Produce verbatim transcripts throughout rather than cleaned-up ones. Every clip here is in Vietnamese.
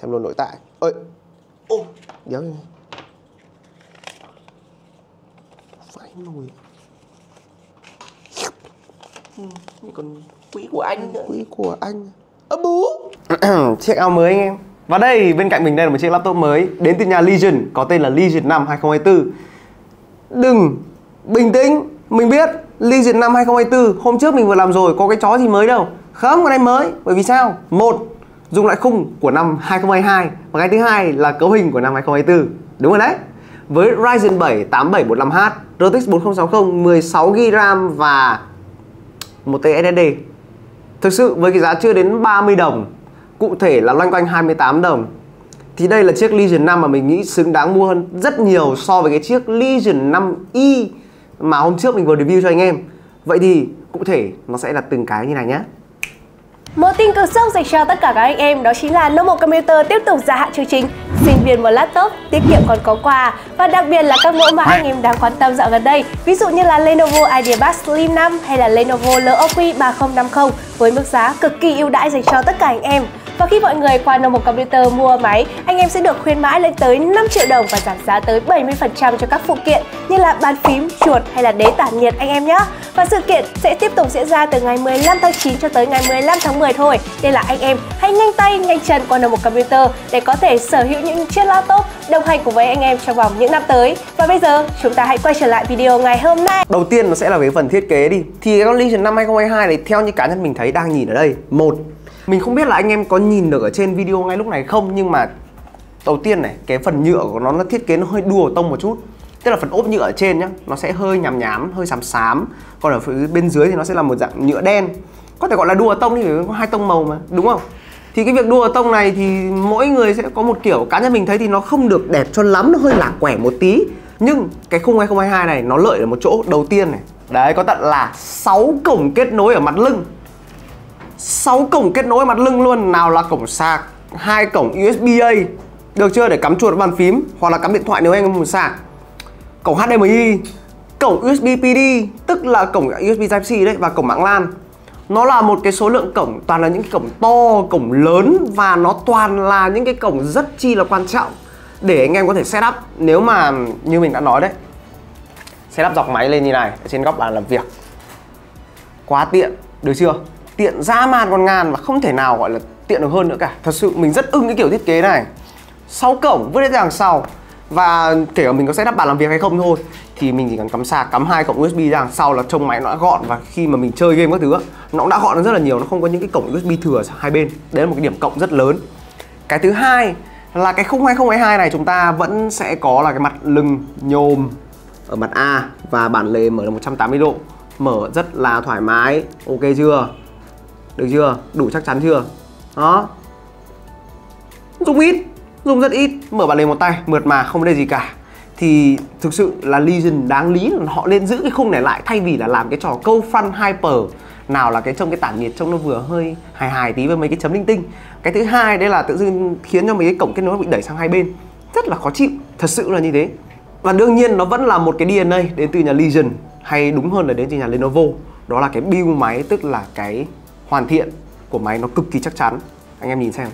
Xem luôn nội tại. Ơi. Ô, đéo gì. Phải nồi. Ừ, còn quỹ của anh nữa. Quỹ của anh. Ơ bú. Chiếc áo mới anh em. Và đây, bên cạnh mình đây là một chiếc laptop mới đến từ nhà Legion, có tên là Legion năm hai không hai tư. Đừng bình tĩnh, mình biết Legion năm hai không hai tư hôm trước mình vừa làm rồi, có cái chó gì mới đâu. Không, con này mới. Bởi vì sao? Một, dùng lại khung của năm hai không hai hai. Và cái thứ hai là cấu hình của năm hai không hai tư. Đúng rồi đấy. Với Ryzen bảy tám bảy bốn lăm H, rờ tê ích bốn không sáu không, mười sáu gi ga bai RAM và một tê ét ét đê. Thực sự với cái giá chưa đến ba mươi đồng, cụ thể là loanh quanh hai mươi tám đồng, thì đây là chiếc Legion năm mà mình nghĩ xứng đáng mua hơn rất nhiều so với cái chiếc Legion năm i mà hôm trước mình vừa review cho anh em. Vậy thì cụ thể nó sẽ là từng cái như này nhé. Một tin cực sốc dành cho tất cả các anh em đó chính là Nomo Computer tiếp tục gia hạn chương trình sinh viên một laptop tiết kiệm còn có quà, và đặc biệt là các mẫu mà anh em đang quan tâm dạo gần đây, ví dụ như là Lenovo IdeaPad Slim năm hay là Lenovo lờ o quy ba không năm không với mức giá cực kỳ ưu đãi dành cho tất cả anh em. Và khi mọi người qua Nomo Computer mua máy, anh em sẽ được khuyến mãi lên tới năm triệu đồng và giảm giá tới bảy mươi phần trăm cho các phụ kiện như là bàn phím, chuột hay là đế tản nhiệt anh em nhé. Và sự kiện sẽ tiếp tục diễn ra từ ngày mười lăm tháng chín cho tới ngày mười lăm tháng mười thôi. Nên là anh em hãy nhanh tay, nhanh chân qua Nomo Computer để có thể sở hữu những chiếc laptop đồng hành cùng với anh em trong vòng những năm tới. Và bây giờ chúng ta hãy quay trở lại video ngày hôm nay. Đầu tiên nó sẽ là về phần thiết kế đi. Thì cái con Legion năm hai không hai hai này theo như cá nhân mình thấy đang nhìn ở đây. Một, mình không biết là anh em có nhìn được ở trên video ngay lúc này không, nhưng mà đầu tiên này, cái phần nhựa của nó nó thiết kế nó hơi đùa tông một chút. Tức là phần ốp nhựa ở trên nhá, nó sẽ hơi nhám nhám, hơi xám xám. Còn ở phía bên dưới thì nó sẽ là một dạng nhựa đen. Có thể gọi là đùa tông thì có hai tông màu mà, đúng không? Thì cái việc đùa tông này thì mỗi người sẽ có một kiểu. Cá nhân mình thấy thì nó không được đẹp cho lắm, nó hơi lạc quẻ một tí. Nhưng cái khung hai không hai hai này nó lợi ở một chỗ đầu tiên này. Đấy, có tận là sáu cổng kết nối ở mặt lưng. sáu cổng kết nối ở mặt lưng luôn. Nào là cổng sạc, hai cổng u ét bê A, được chưa, để cắm chuột vào bàn phím hoặc là cắm điện thoại nếu anh em muốn sạc. Cổng hát đê em i, cổng u ét bê pê đê, tức là cổng u ét bê Type-C đấy, và cổng mạng LAN. Nó là một cái số lượng cổng toàn là những cái cổng to, cổng lớn, và nó toàn là những cái cổng rất chi là quan trọng để anh em có thể setup. Nếu mà như mình đã nói đấy, setup dọc máy lên như này ở trên góc bàn làm việc, quá tiện, được chưa? Tiện dã man con ngàn và không thể nào gọi là tiện được hơn nữa cả. Thật sự mình rất ưng cái kiểu thiết kế này. sáu cổng vứt ra đằng sau. Và kể cả mình có setup bàn làm việc hay không thôi thì mình chỉ cần cắm sạc, cắm hai cổng u ét bê ra đằng sau là trông máy nó đã gọn. Và khi mà mình chơi game các thứ nó cũng đã gọn hơn rất là nhiều. Nó không có những cái cổng u ét bê thừa hai bên. Đấy là một cái điểm cộng rất lớn. Cái thứ hai là cái khung hai không hai hai này chúng ta vẫn sẽ có là cái mặt lưng nhôm ở mặt A, và bản lề mở là một trăm tám mươi độ, mở rất là thoải mái. Ok chưa? Được chưa? Đủ chắc chắn chưa? Đó. Dùng ít, dùng rất ít, mở bản lề một tay, mượt mà, không vấn đề gì cả. Thì thực sự là Legion đáng lý là họ nên giữ cái khung này lại, thay vì là làm cái trò câu front hyper. Nào là cái trông cái tản nhiệt trông nó vừa hơi hài hài tí với mấy cái chấm linh tinh. Cái thứ hai đấy là tự dưng khiến cho mấy cái cổng kết nối bị đẩy sang hai bên, rất là khó chịu, thật sự là như thế. Và đương nhiên nó vẫn là một cái đê en a đến từ nhà Legion, hay đúng hơn là đến từ nhà Lenovo. Đó là cái build máy, tức là cái hoàn thiện của máy nó cực kỳ chắc chắn. Anh em nhìn xem,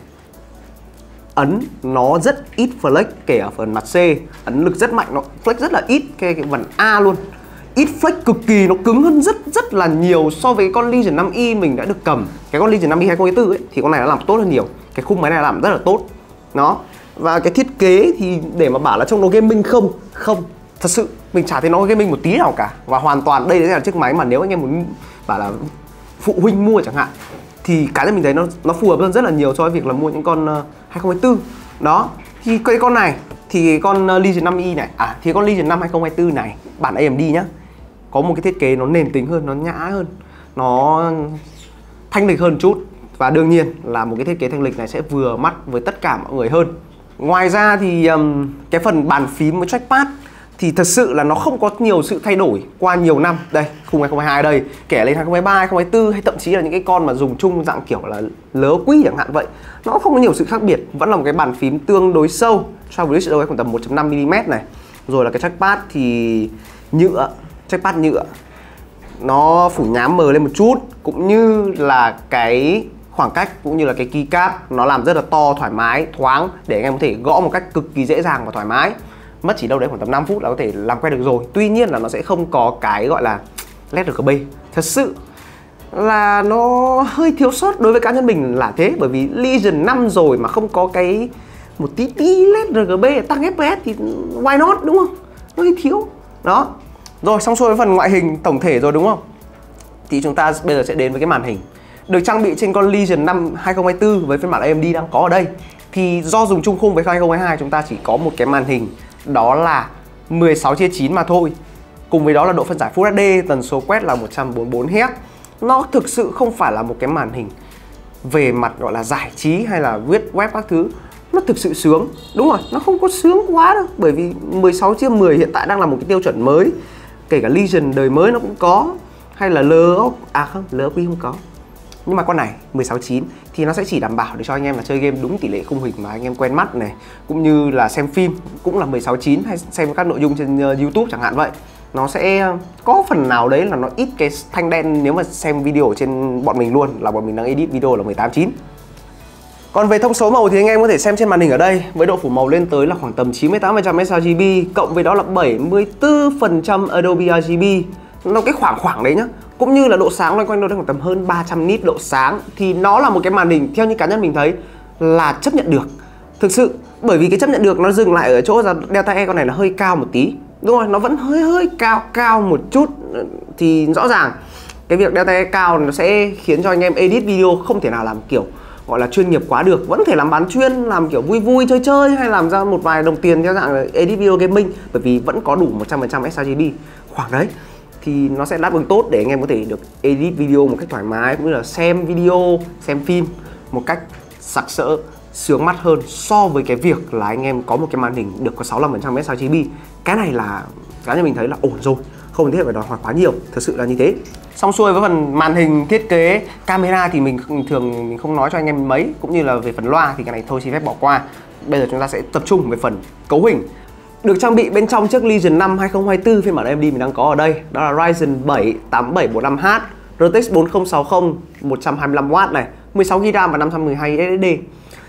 ấn nó rất ít flex, kể ở phần mặt C ấn lực rất mạnh, nó flex rất là ít. Cái, cái phần A luôn ít flex cực kỳ, nó cứng hơn rất rất là nhiều so với con Legion năm i mình đã được cầm. Cái con Legion năm i hai không hai tư ấy thì con này nó làm tốt hơn nhiều. Cái khung máy này làm rất là tốt. Nó và cái thiết kế thì để mà bảo là trông nó gaming không, không, thật sự mình chả thấy nó gaming một tí nào cả. Và hoàn toàn đây là chiếc máy mà nếu anh em muốn bảo là phụ huynh mua chẳng hạn thì cá nhân mình thấy nó nó phù hợp hơn rất là nhiều so với việc là mua những con uh, hai không hai tư. Đó, thì cái con này thì con uh, Legion năm i này, à thì con Legion năm hai không hai tư này bản a em đê nhá, có một cái thiết kế nó nền tính hơn, nó nhã hơn, nó thanh lịch hơn chút. Và đương nhiên là một cái thiết kế thanh lịch này sẽ vừa mắt với tất cả mọi người hơn. Ngoài ra thì um, cái phần bàn phím với trackpad thì thật sự là nó không có nhiều sự thay đổi qua nhiều năm. Đây, khung hai không hai hai đây, kể lên hai không hai ba, hai không hai tư hay thậm chí là những cái con mà dùng chung dạng kiểu là lớ quý chẳng hạn vậy, nó không có nhiều sự khác biệt. Vẫn là một cái bàn phím tương đối sâu, Travelix đâu ấy khoảng tầm một phẩy năm mi li mét này. Rồi là cái trackpad thì nhựa, trackpad nhựa, nó phủ nhám mờ lên một chút, cũng như là cái khoảng cách cũng như là cái keycap nó làm rất là to, thoải mái, thoáng để anh em có thể gõ một cách cực kỳ dễ dàng và thoải mái. Mất chỉ đâu đấy khoảng tầm năm phút là có thể làm quen được rồi. Tuy nhiên là nó sẽ không có cái gọi là led rờ giê bê. Thật sự là nó hơi thiếu sót đối với cá nhân mình là thế. Bởi vì Legion năm rồi mà không có cái một tí tí led rờ giê bê tăng ép pê ét thì why not, đúng không? Nó hơi thiếu. Đó. Rồi xong xuôi với phần ngoại hình tổng thể rồi đúng không? Thì chúng ta bây giờ sẽ đến với cái màn hình. Được trang bị trên con Legion năm hai không hai tư với phiên bản a em đê đang có ở đây. Thì do dùng chung khung với hai không hai hai, chúng ta chỉ có một cái màn hình đó là mười sáu chia chín mà thôi. Cùng với đó là độ phân giải Full ết đê, tần số quét là một trăm bốn mươi bốn héc. Nó thực sự không phải là một cái màn hình về mặt gọi là giải trí hay là viết web các thứ. Nó thực sự sướng. Đúng rồi, nó không có sướng quá đâu. Bởi vì mười sáu chia mười hiện tại đang là một cái tiêu chuẩn mới. Kể cả Legion đời mới nó cũng có. Hay là lờ o, à không, lờ o quy không có. Nhưng mà con này mười sáu chín thì nó sẽ chỉ đảm bảo để cho anh em là chơi game đúng tỷ lệ khung hình mà anh em quen mắt này, cũng như là xem phim cũng là mười sáu chín, hay xem các nội dung trên uh, YouTube chẳng hạn vậy. Nó sẽ có phần nào đấy là nó ít cái thanh đen nếu mà xem video trên bọn mình luôn, là bọn mình đang edit video là mười tám chín. Còn về thông số màu thì anh em có thể xem trên màn hình ở đây, với độ phủ màu lên tới là khoảng tầm chín mươi tám phần trăm sRGB, cộng với đó là bảy mươi tư phần trăm Adobe rờ giê bê. Nó cái khoảng khoảng đấy nhá. Cũng như là độ sáng loanh quanh đâu đấy khoảng tầm hơn ba trăm nit độ sáng. Thì nó là một cái màn hình theo như cá nhân mình thấy là chấp nhận được. Thực sự, bởi vì cái chấp nhận được nó dừng lại ở chỗ là Delta E con này là hơi cao một tí. Đúng rồi, nó vẫn hơi hơi cao cao một chút. Thì rõ ràng cái việc Delta E cao nó sẽ khiến cho anh em edit video không thể nào làm kiểu gọi là chuyên nghiệp quá được. Vẫn thể làm bán chuyên, làm kiểu vui vui chơi chơi, hay làm ra một vài đồng tiền theo dạng là edit video gaming. Bởi vì vẫn có đủ một trăm phần trăm sRGB khoảng đấy. Thì nó sẽ đáp ứng tốt để anh em có thể được edit video một cách thoải mái, cũng như là xem video, xem phim một cách sặc sỡ, sướng mắt hơn so với cái việc là anh em có một cái màn hình được có sáu mươi lăm phần trăm sRGB. Cái này là cá nhân mình thấy là ổn rồi, không cần thiết phải đòi hỏi quá nhiều, thực sự là như thế. Xong xuôi với phần màn hình, thiết kế, camera thì mình thường mình không nói cho anh em mấy, cũng như là về phần loa thì cái này thôi xin phép bỏ qua. Bây giờ chúng ta sẽ tập trung về phần cấu hình. Được trang bị bên trong chiếc Legion năm hai không hai tư phiên bản a em đê mình đang có ở đây, đó là Ryzen bảy tám bảy bốn lăm H, rờ tê ích bốn không sáu không một trăm hai mươi lăm oát này, mười sáu gi ga bai RAM và năm trăm mười hai ét ét đê.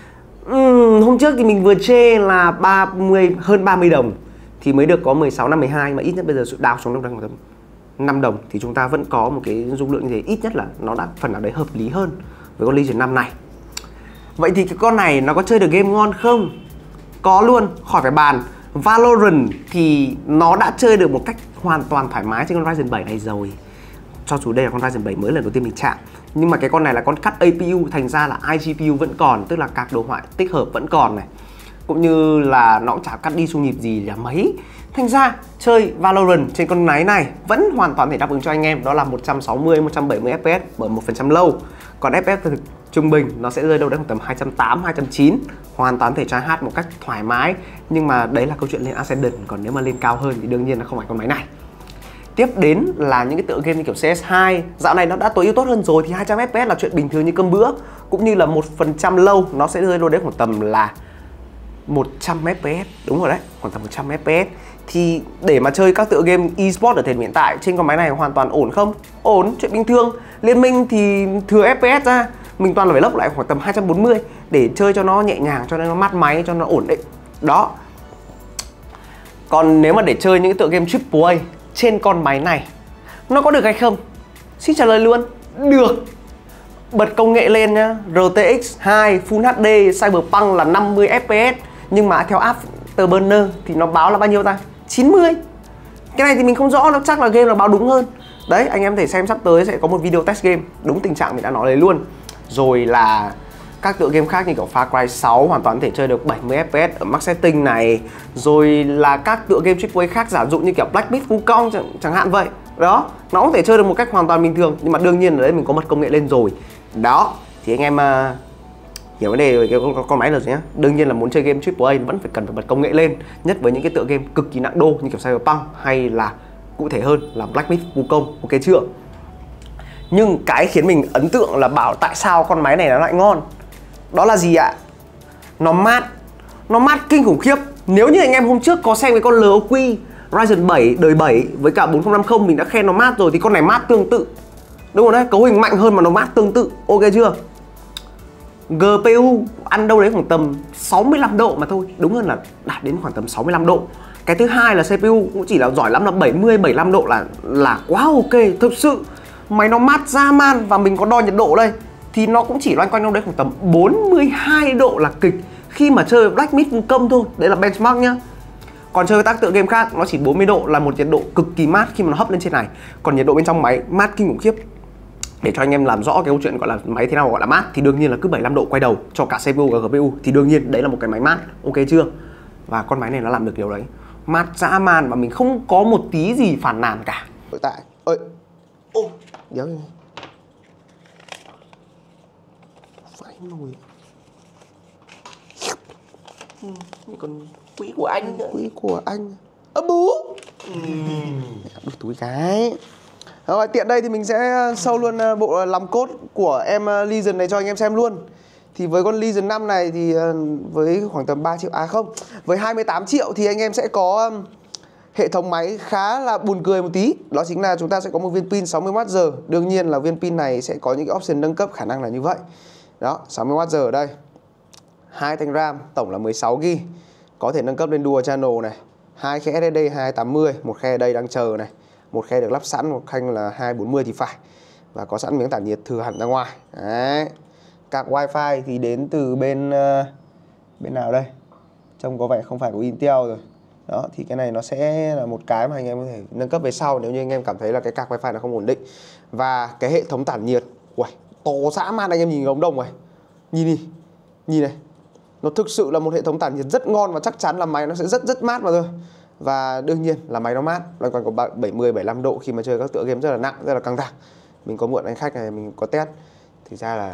uhm, Hôm trước thì mình vừa chê là ba mươi, hơn ba mươi đồng thì mới được có mười sáu năm mười hai, mà ít nhất bây giờ đào xuống đang tầm năm đồng thì chúng ta vẫn có một cái dung lượng như thế. Ít nhất là nó đã phần nào đấy hợp lý hơn với con Legion năm này. Vậy thì cái con này nó có chơi được game ngon không? Có luôn, khỏi phải bàn. Valorant thì nó đã chơi được một cách hoàn toàn thoải mái trên con Ryzen bảy này rồi. Cho dù đây là con Ryzen bảy mới lần đầu tiên mình chạm. Nhưng mà cái con này là con cắt a pê u, thành ra là iGPU vẫn còn, tức là các đồ họa tích hợp vẫn còn này. Cũng như là nó cũng chả cắt đi xu nhịp gì là mấy. Thành ra chơi Valorant trên con máy này vẫn hoàn toàn thể đáp ứng cho anh em, đó là một trăm sáu mươi, một trăm bảy mươi ép pê ét bởi một phần trăm low. Còn ép pê ét thực trung bình nó sẽ rơi đâu đấy khoảng tầm hai trăm tám mươi, hai trăm chín mươi, hoàn toàn thể try hát một cách thoải mái. Nhưng mà đấy là câu chuyện lên Ascendant, còn nếu mà lên cao hơn thì đương nhiên là không phải con máy này. Tiếp đến là những cái tựa game như kiểu xê ét hai, dạo này nó đã tối ưu tốt hơn rồi thì hai trăm ép pê ét là chuyện bình thường như cơm bữa. Cũng như là một phần trăm low nó sẽ rơi đâu đấy khoảng tầm là một trăm ép pê ét, đúng rồi đấy, khoảng tầm một trăm ép pê ét. Thì để mà chơi các tựa game eSports ở thời điểm hiện tại trên con máy này hoàn toàn ổn không? Ổn, chuyện bình thường. Liên minh thì thừa ép pê ét ra, mình toàn là phải lốc lại khoảng tầm hai trăm bốn mươi để chơi cho nó nhẹ nhàng, cho nó mát máy, cho nó ổn định. Đó. Còn nếu mà để chơi những cái tựa game triple A trên con máy này, nó có được hay không? Xin trả lời luôn, được. Bật công nghệ lên nhá, rờ tê ích hai Full hát đê Cyberpunk là năm mươi ép pê ét, nhưng mà theo Afterburner thì nó báo là bao nhiêu ta? chín mươi. Cái này thì mình không rõ, nó chắc là game là báo đúng hơn. Đấy, anh em có thể xem sắp tới sẽ có một video test game đúng tình trạng mình đã nói đấy luôn. Rồi là các tựa game khác như kiểu Far Cry sáu hoàn toàn có thể chơi được bảy mươi ép pê ét ở max setting này. Rồi là các tựa game triple A khác giả dụ như kiểu Black Myth Wukong chẳng, chẳng hạn vậy. Đó, nó có thể chơi được một cách hoàn toàn bình thường. Nhưng mà đương nhiên ở đấy mình có bật công nghệ lên rồi. Đó, thì anh em uh, hiểu vấn đề về cái con, con máy rồi nhé. Đương nhiên là muốn chơi game triple A vẫn phải cần phải bật công nghệ lên. Nhất với những cái tựa game cực kỳ nặng đô như kiểu Cyberpunk, hay là cụ thể hơn là Black Myth Wukong, ok chưa? Nhưng cái khiến mình ấn tượng là bảo tại sao con máy này nó lại ngon. Đó là gì ạ? Nó mát. Nó mát kinh khủng khiếp. Nếu như anh em hôm trước có xem cái con lờ o quy Ryzen bảy đời bảy với cả bốn không năm không mình đã khen nó mát rồi, thì con này mát tương tự. Đúng rồi đấy, cấu hình mạnh hơn mà nó mát tương tự, ok chưa? G P U ăn đâu đấy khoảng tầm sáu mươi lăm độ mà thôi, đúng hơn là đạt đến khoảng tầm sáu mươi lăm độ. Cái thứ hai là C P U cũng chỉ là giỏi lắm là bảy mươi bảy mươi lăm độ là là quá ok. Thực sự máy nó mát dã man, và mình có đo nhiệt độ đây thì nó cũng chỉ loanh quanh đâu đấy khoảng tầm bốn mươi hai độ là kịch khi mà chơi Black Myth Wukong thôi. Đấy là benchmark nhá. Còn chơi các tựa game khác nó chỉ bốn mươi độ là một nhiệt độ cực kỳ mát khi mà nó hấp lên trên này. Còn nhiệt độ bên trong máy mát kinh khủng khiếp. Để cho anh em làm rõ cái câu chuyện gọi là máy thế nào gọi là mát thì đương nhiên là cứ bảy mươi lăm độ quay đầu cho cả C P U và G P U thì đương nhiên đấy là một cái máy mát, ok chưa? Và con máy này nó làm được điều đấy. Mát dã man và mình không có một tí gì phản nàn cả. Tại ơi. Ô, đéo đi. Phải nồi. Ừ, còn quỹ của anh nữa. Quỹ của anh. Ơ bú. Ừ. Đút túi cái. Rồi tiện đây thì mình sẽ show luôn bộ làm cốt của em Legion này cho anh em xem luôn. Thì với con Legion năm này thì với khoảng tầm ba triệu, à không, với hai mươi tám triệu thì anh em sẽ có hệ thống máy khá là buồn cười một tí. Đó chính là chúng ta sẽ có một viên pin sáu mươi oát giờ. Đương nhiên là viên pin này sẽ có những cái option nâng cấp khả năng là như vậy. Đó, sáu mươi oát giờ ở đây. Hai thanh RAM, tổng là mười sáu gi ga bai. Có thể nâng cấp lên Dual Channel này. Hai khe ét ét đê hai tám mươi, một khe ở đây đang chờ này. Một khe được lắp sẵn, một khe là hai bốn mươi thì phải. Và có sẵn miếng tản nhiệt thừa hẳn ra ngoài. Đấy. Card Wi-Fi thì đến từ bên uh, bên nào đây? Trông có vẻ không phải của Intel rồi. Đó, thì cái này nó sẽ là một cái mà anh em có thể nâng cấp về sau nếu như anh em cảm thấy là cái card Wi-Fi nó không ổn định. Và cái hệ thống tản nhiệt, uầy, to dã man, anh em nhìn ống đồng này. Nhìn đi, nhìn này. Nó thực sự là một hệ thống tản nhiệt rất ngon và chắc chắn là máy nó sẽ rất rất mát mà thôi. Và đương nhiên là máy nó mát, loanh quanh có bảy mươi bảy mươi lăm độ khi mà chơi các tựa game rất là nặng, rất là căng thẳng. Mình có mượn anh khách này, mình có test. Thực ra là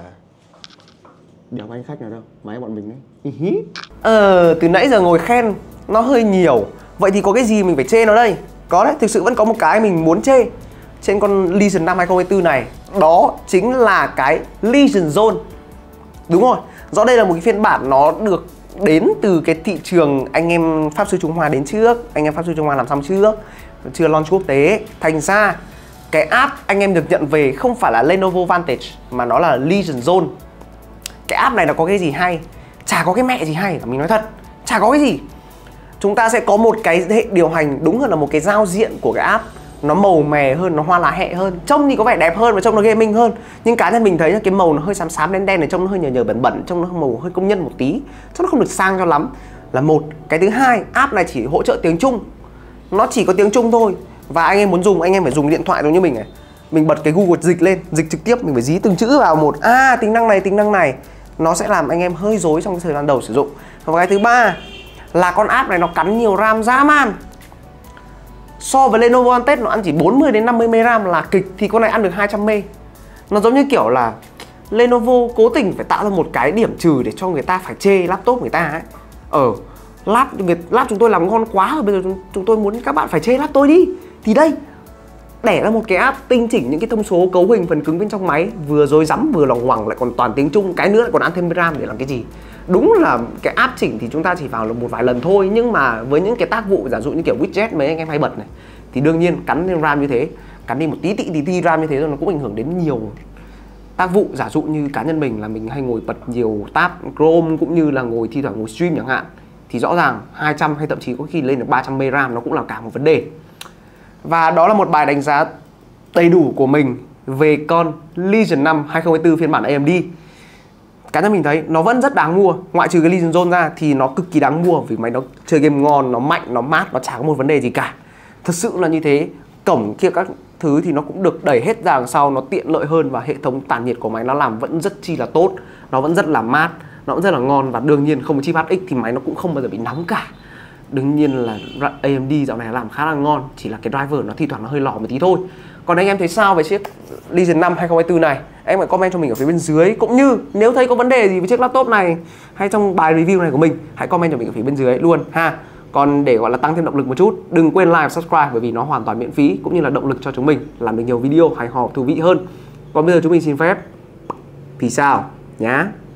đéo có anh khách nào đâu, máy bọn mình đấy. Ờ, từ nãy giờ ngồi khen nó hơi nhiều. Vậy thì có cái gì mình phải chê nó đây? Có đấy, thực sự vẫn có một cái mình muốn chê trên con Legion năm hai không hai tư này. Đó chính là cái Legion Zone. Đúng rồi, rõ đây là một cái phiên bản nó được đến từ cái thị trường anh em Pháp Sư Trung Hoa đến trước. Anh em Pháp Sư Trung Hoa làm xong trước, chưa launch quốc tế. Thành ra cái app anh em được nhận về không phải là Lenovo Vantage mà nó là Legion Zone. Cái app này nó có cái gì hay? Chả có cái mẹ gì hay, mình nói thật, chả có cái gì. Chúng ta sẽ có một cái hệ điều hành, đúng hơn là một cái giao diện của cái app. Nó màu mè hơn, nó hoa lá hẹ hơn, trông thì có vẻ đẹp hơn và trông nó gaming hơn. Nhưng cá nhân mình thấy là cái màu nó hơi xám xám đen đen này, trông nó hơi nhờ nhờ bẩn bẩn, trông nó màu hơi công nhân một tí, trông nó không được sang cho lắm. Là một. Cái thứ hai, app này chỉ hỗ trợ tiếng Trung. Nó chỉ có tiếng Trung thôi. Và anh em muốn dùng, anh em phải dùng điện thoại giống như mình này. Mình bật cái Google dịch lên, dịch trực tiếp, mình phải dí từng chữ vào một. À, tính năng này, tính năng này. Nó sẽ làm anh em hơi rối trong cái thời gian đầu sử dụng. Và cái thứ ba là con app này nó cắn nhiều RAM dã man. So với Lenovo Vantage nó ăn chỉ bốn mươi đến năm mươi mê RAM là kịch, thì con này ăn được hai trăm mê. Nó giống như kiểu là Lenovo cố tình phải tạo ra một cái điểm trừ để cho người ta phải chê laptop người ta ấy. Ờ, lap, lap chúng tôi làm ngon quá rồi, bây giờ chúng, chúng tôi muốn các bạn phải chê lap tôi đi. Thì đây, đẻ ra một cái app tinh chỉnh những cái thông số cấu hình phần cứng bên trong máy, vừa rối rắm vừa lòng ngoằng, lại còn toàn tiếng Trung, cái nữa lại còn ăn thêm RAM để làm cái gì. Đúng là cái app chỉnh thì chúng ta chỉ vào được một vài lần thôi, nhưng mà với những cái tác vụ giả dụ như kiểu widget mấy anh em hay bật này thì đương nhiên cắn lên RAM như thế, cắn đi một tí tị tí tí RAM như thế rồi nó cũng ảnh hưởng đến nhiều tác vụ. Giả dụ như cá nhân mình là mình hay ngồi bật nhiều tab Chrome cũng như là ngồi thi thoảng ngồi stream chẳng hạn, thì rõ ràng hai trăm hay thậm chí có khi lên được ba trăm mê RAM nó cũng là cả một vấn đề. Và đó là một bài đánh giá đầy đủ của mình về con Legion năm hai không hai tư phiên bản a em đê. Cá nhân mình thấy nó vẫn rất đáng mua. Ngoại trừ cái Legion Zone ra thì nó cực kỳ đáng mua, vì máy nó chơi game ngon, nó mạnh, nó mát, nó chả có một vấn đề gì cả. Thật sự là như thế. Cổng kia các thứ thì nó cũng được đẩy hết ra đằng sau, nó tiện lợi hơn. và hệ thống tản nhiệt của máy nó làm vẫn rất chi là tốt, nó vẫn rất là mát, nó vẫn rất là ngon. Và đương nhiên không có chip hát ích thì máy nó cũng không bao giờ bị nóng cả. Đương nhiên là a em đê dạo này làm khá là ngon, chỉ là cái driver nó thi thoảng nó hơi lỏ một tí thôi. Còn anh em thấy sao về chiếc Legion năm hai không hai tư này? Em hãy comment cho mình ở phía bên dưới. Cũng như nếu thấy có vấn đề gì với chiếc laptop này hay trong bài review này của mình, hãy comment cho mình ở phía bên dưới luôn ha. Còn để gọi là tăng thêm động lực một chút, đừng quên like và subscribe, bởi vì nó hoàn toàn miễn phí, cũng như là động lực cho chúng mình làm được nhiều video hay ho thú vị hơn. Còn bây giờ chúng mình xin phép peace out nhá.